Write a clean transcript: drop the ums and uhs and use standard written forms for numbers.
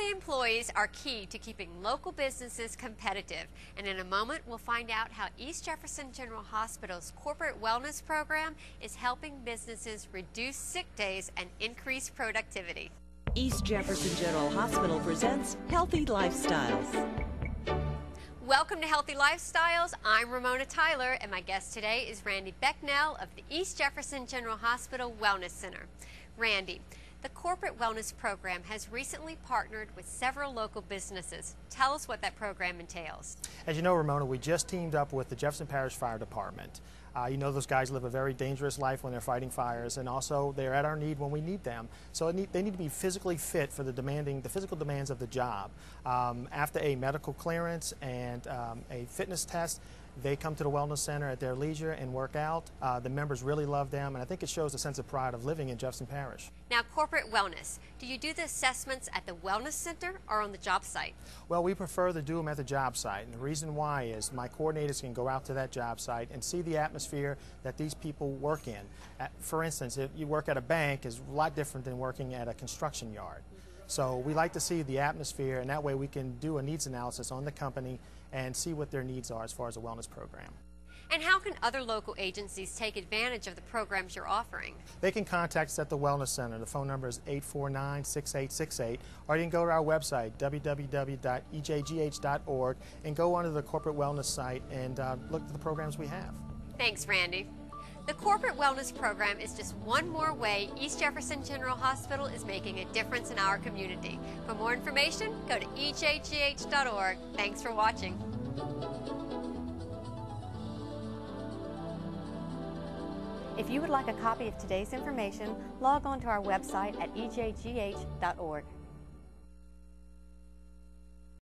Quality employees are key to keeping local businesses competitive, and in a moment we'll find out how East Jefferson General Hospital's corporate wellness program is helping businesses reduce sick days and increase productivity. East Jefferson General Hospital presents Healthy Lifestyles. Welcome to Healthy Lifestyles. I'm Ramona Tyler, and my guest today is Randy Becknell of the East Jefferson General Hospital Wellness Center. Randy, the corporate wellness program has recently partnered with several local businesses. Tell us what that program entails. As you know, Ramona, we just teamed up with the Jefferson Parish Fire Department. You know, those guys live a very dangerous life when they're fighting fires, and also they're at our need when we need them. So they need to be physically fit for the physical demands of the job. After a medical clearance and a fitness test, they come to the Wellness Center at their leisure and work out. The members really love them, and I think it shows a sense of pride of living in Jefferson Parish. Now, corporate wellness, do you do the assessments at the Wellness Center or on the job site? Well, we prefer to do them at the job site, and the reason why is my coordinators can go out to that job site and see the atmosphere that these people work in. For instance, if you work at a bank, is a lot different than working at a construction yard. So we like to see the atmosphere, and that way we can do a needs analysis on the company and see what their needs are as far as a wellness program. And how can other local agencies take advantage of the programs you're offering? They can contact us at the Wellness Center. The phone number is 849-6868, or you can go to our website, www.ejgh.org, and go onto the corporate wellness site and look at the programs we have. Thanks, Randy. The corporate wellness program is just one more way East Jefferson General Hospital is making a difference in our community. For more information, go to ejgh.org. Thanks for watching. If you would like a copy of today's information, log on to our website at ejgh.org.